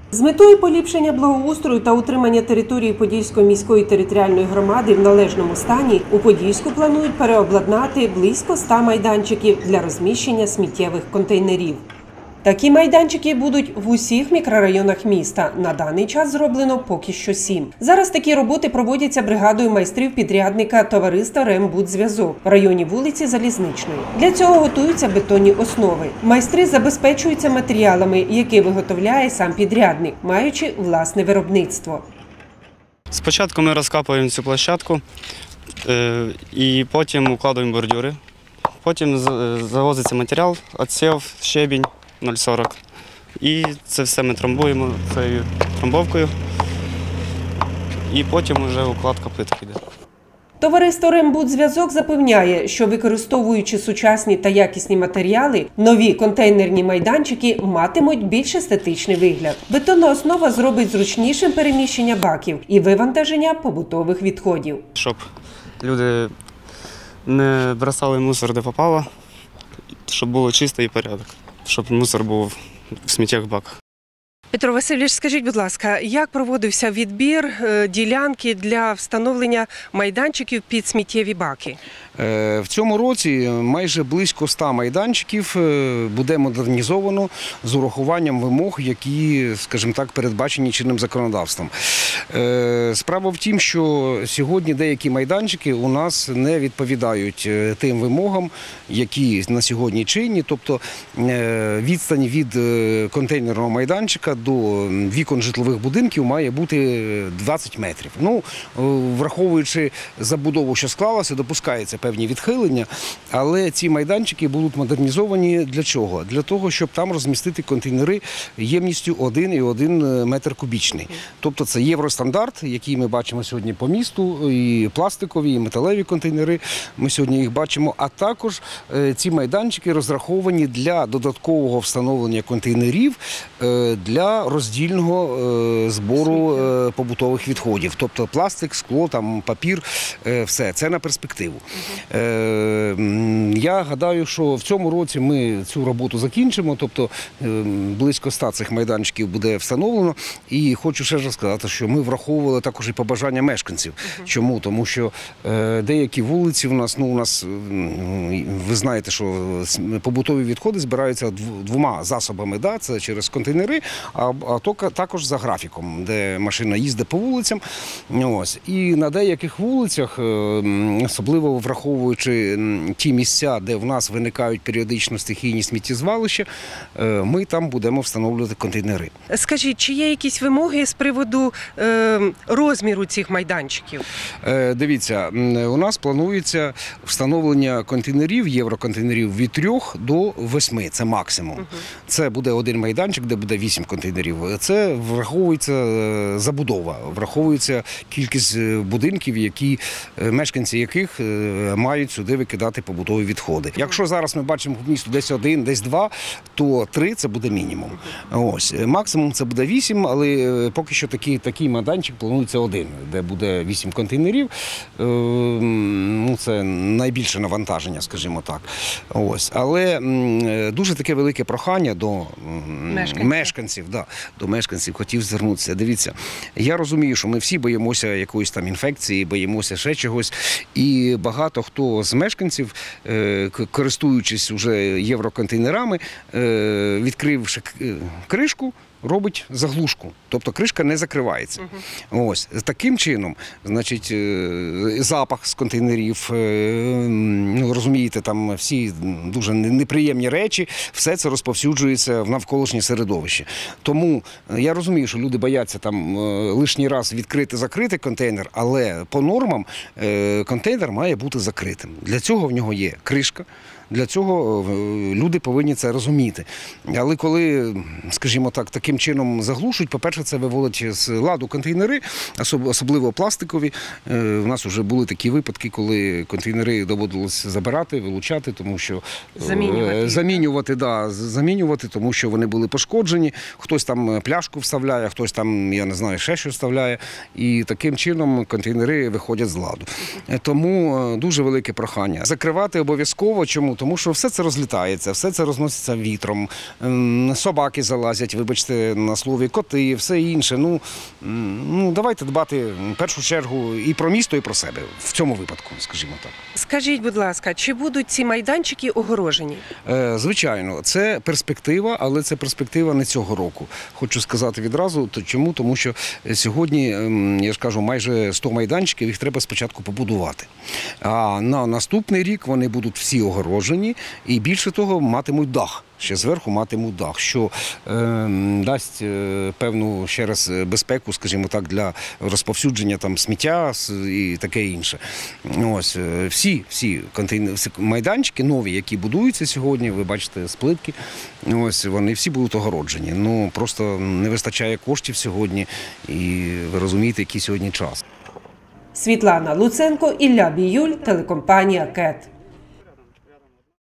З метою поліпшення благоустрою та утримання території Подільської міської територіальної громади в належному стані у Подільську планують переобладнати близько 100 майданчиків для розміщення сміттєвих контейнерів. Такі майданчики будуть в усіх мікрорайонах міста. На даний час зроблено поки що 7. Зараз такі роботи проводяться бригадою майстрів-підрядника товариства «Рембудзв'язок» в районі вулиці Залізничної. Для цього готуються бетонні основи. Майстри забезпечуються матеріалами, які виготовляє сам підрядник, маючи власне виробництво. Спочатку ми розкапуємо цю площадку і потім укладуємо бордюри. Потім завозиться матеріал, відсів, щебінь 0,40. І це все ми трамбуємо цією трамбовкою. І потім вже укладка плитки йде. Товариство «Рембудзв'язок» запевняє, що використовуючи сучасні та якісні матеріали, нові контейнерні майданчики матимуть більш естетичний вигляд. Бетонна основа зробить зручнішим переміщення баків і вивантаження побутових відходів. Щоб люди не бросали мусор де попало, щоб було чисто і порядок, щоб мусор був в сміттєвих баках. Петро Васильович, скажіть, будь ласка, як проводився відбір ділянки для встановлення майданчиків під сміттєві баки? В цьому році майже близько 100 майданчиків буде модернізовано з урахуванням вимог, які, скажімо так, передбачені чинним законодавством. Справа в тім, що сьогодні деякі майданчики у нас не відповідають тим вимогам, які на сьогодні чинні, тобто відстань від контейнерного майданчика до вікон житлових будинків має бути 20 метрів. Ну, враховуючи забудову, що склалася, допускається певні відхилення, але ці майданчики будуть модернізовані для чого? Для того, щоб там розмістити контейнери ємністю 1,1 метр кубічний. Тобто це євростандарт, який ми бачимо сьогодні по місту, і пластикові, і металеві контейнери, ми сьогодні їх бачимо, а також ці розраховані для додаткового встановлення контейнерів для роздільного збору побутових відходів. Тобто пластик, скло, там, папір, все. Це на перспективу. Я гадаю, що в цьому році ми цю роботу закінчимо, тобто близько 100 цих майданчиків буде встановлено. І хочу ще раз сказати, що ми враховували також і побажання мешканців. Чому? Тому що деякі вулиці у нас, ви знаєте, що побутові відходи збираються двома засобами, це через контейнери, а також за графіком, де машина їздить по вулицям. І на деяких вулицях, особливо враховуючи ті місця, де в нас виникають періодично стихійні сміттєзвалища, ми там будемо встановлювати контейнери. Скажіть, чи є якісь вимоги з приводу розміру цих майданчиків? Дивіться, у нас планується встановлення контейнерів, євроконтейнерів від 3 до 8, це максимум. Це буде один майданчик, де буде 8 контейнерів. Це враховується забудова, враховується кількість будинків, мешканці яких мають сюди викидати побутові відходи. Якщо зараз ми бачимо по місту десь 1, десь 2, то 3 – це буде мінімум. Максимум це буде 8, але поки що такий майданчик планується 1, де буде 8 контейнерів. Це найбільше навантаження, скажімо так. Але дуже таке велике прохання до мешканців хотів звернутися. Дивіться, я розумію, що ми всі боїмося якоїсь там інфекції, боїмося ще чогось. І багато хто з мешканців, користуючись вже євроконтейнерами, відкривши кришку, робить заглушку, тобто кришка не закривається. Таким чином, значить, запах з контейнерів, розумієте, там всі дуже неприємні речі, все це розповсюджується в навколишнє середовище. Тому я розумію, що люди бояться там лишній раз відкрити-закрити контейнер, але по нормам контейнер має бути закритим. Для цього в нього є кришка. Для цього люди повинні це розуміти. Але коли, скажімо так, таким чином заглушують, по-перше, це виводить з ладу контейнери, особливо пластикові. У нас вже були такі випадки, коли контейнери доводилось забирати, вилучати, тому що замінювати, тому що вони були пошкоджені. Хтось там пляшку вставляє, хтось там, я не знаю, ще щось вставляє. І таким чином контейнери виходять з ладу. Тому дуже велике прохання. Закривати обов'язково. Чому? тому що все це розлітається, все це розноситься вітром, собаки залазять, вибачте, на слові, коти, все інше. Ну, давайте дбати в першу чергу і про місто, і про себе в цьому випадку, скажімо так. Скажіть, будь ласка, чи будуть ці майданчики огорожені? Звичайно, це перспектива, але це перспектива не цього року. Хочу сказати відразу, чому? Тому що сьогодні, я ж кажу, майже 100 майданчиків, їх треба спочатку побудувати. А на наступний рік вони будуть всі огорожені і більше того матимуть дах. Ще зверху матимуть дах, що дасть певну ще раз безпеку, скажімо так, для розповсюдження там сміття і таке інше. Ось всі майданчики нові, які будуються сьогодні, ви бачите, з плитки, ось вони всі будуть огороджені. Ну просто не вистачає коштів сьогодні, і ви розумієте, який сьогодні час. Світлана Луценко, Ілля Біюль, телекомпанія КЕТ.